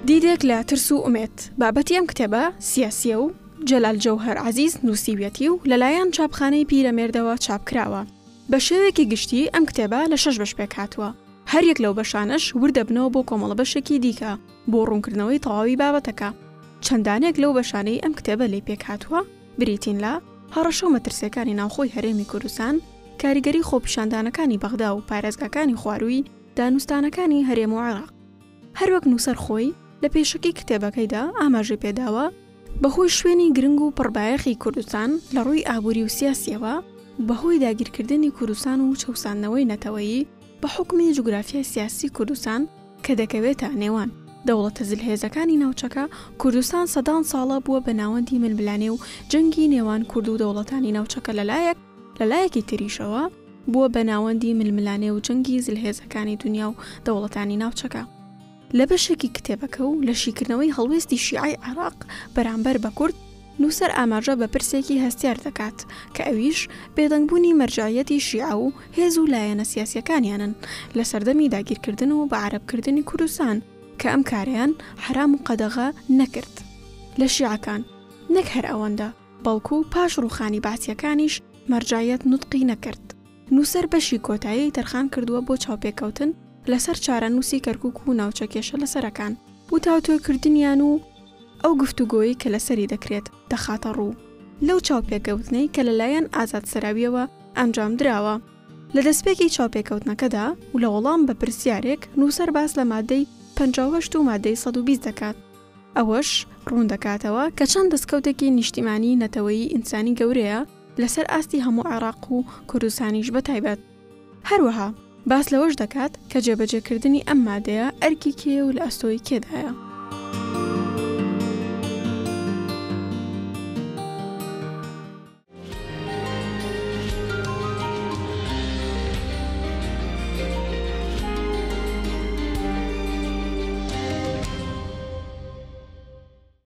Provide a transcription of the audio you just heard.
دیدێک لە ترس و ئومێد بابەتی ئەم کتێبە سیاسیە و جەلال جەوهەر عەزیز نووسیویەتی و لەلایەن چاپخانەی پیرەمێردەوە چاپکراوە. بە شێوەیەکی گشتی ئەم کتێبە لە 6 بەش پێک هاتووە. هەر یەک لەو بەشانش وردەبنەوە بۆ کۆمەڵە بەشێکی دیکە بۆ ڕوونکردنەوەی تەواوی بابەتەکە. چەندانێک لەو بەشانەی ئەم کتێبە لێی پێک هاتووە بریتین لە هەڕەشە و مەترسیەکانی ناوخۆی هەرێمی کوردستان، کاریگەری خۆپیشاندانەکانی بەغدا و پارێزگاکانی خوارووی، دانوستانەکانی هەرێم و عێراق. هەروەک نووسەر خۆی لە پێشەکی کتێبەکەیدا ئاماژەی پێداوە بەهۆی شوێنی گرنگ و پڕبایەخی کوردستان لە ڕووی ئابووری و سیاسیەوە، بەهۆی داگیرکردنی کوردستان و چەوساندنەوەی نەتەوەیی بە حوکمی جوگرافیای سیاسی کوردستان کە دەکەوێتە نێوان دەوڵەتە زلهێزەکانی ناوچەکە، کوردستان سەدان ساڵە بووە بە ناوەندی ململانێ و جەنگی نێوان کورد و دەوڵەتانی ناوچەکە لەلایەکی تریشەوە بووە بە ناوەندی ململانێ و جەنگی زلهێزەکانی دنیا و دەوڵەتانی ناوچەکە. لە بەشێکی کتێبەکە و لە شیکردنەوەی هەڵوێستی شیعی عێراق بەرامبەر بە کورد، نووسەر ئاماژە بە پرسێکی هەستیار دەکات کە ئەویش بێدەنگبوونی مەرجایەتی شیعە و هێز و لایەنە سیاسیەکانیانن لە سەردەمی داگیرکردن و بە عەرەبکردنی کوردستان کە ئەم کارەیان حرام و قەدەغە نەکرد لە شیعەکان، نەک هەر ئەوەندە بەڵکو پاش ڕووخانی باسیەکانیش مەرجایەت نوتقی نەکرد. نووسەر بەشی کۆتایی تەرخان کردووە بۆ چاوپێکەوتن لەسەر چارەنووسی کەرکووک و ناوچەکێشە لەسەرەکان و تاوتوێکردنیان و ئەو گفتوگۆیی کە لەسەری دەکرێت دەخاتە ڕوو لەو چاوپێکەوتنەی کە لەلایەن ئازاد سەراویەوە ئەنجام درراوە. لە دەستپێکی چاوپێکەوتنەکەدا و لە وەڵام بە پرسیارێک نووسەر باس لە مادەی 58 و مادەی 120 دەکات. ئەوەش ڕوون دەکاتەوە کە چەند دەستکەوتێکی نیشتیمانی نەتەوەیی ئینسانی گەورەیە لەسەر ئاستی هەموو عێراق و کوردستانیش بەتایبەت. هەروەها باس لەوەش دەکات کە جێبەجێکردنی ئەم مادەیە ئەرکی کێ و لە ئەستۆی کێدایە.